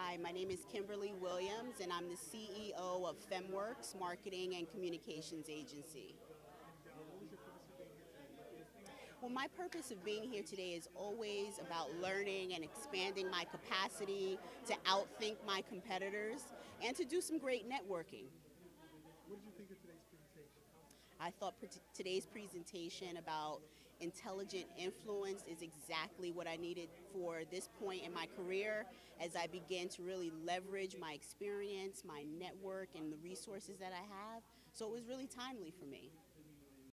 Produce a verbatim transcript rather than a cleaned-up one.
Hi, my name is Kimberlee Williams, and I'm the C E O of FemWorks Marketing and Communications Agency. Well, my purpose of being here today is always about learning and expanding my capacity to outthink my competitors and to do some great networking. What did you think of today's presentation? I thought today's presentation about intelligent influence is exactly what I needed for this point in my career as I begin to really leverage my experience, my network, and the resources that I have. So it was really timely for me.